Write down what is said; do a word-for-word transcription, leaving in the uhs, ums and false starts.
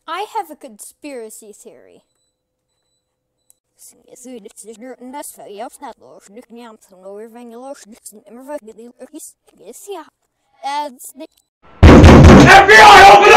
I have a conspiracy theory. F B I, open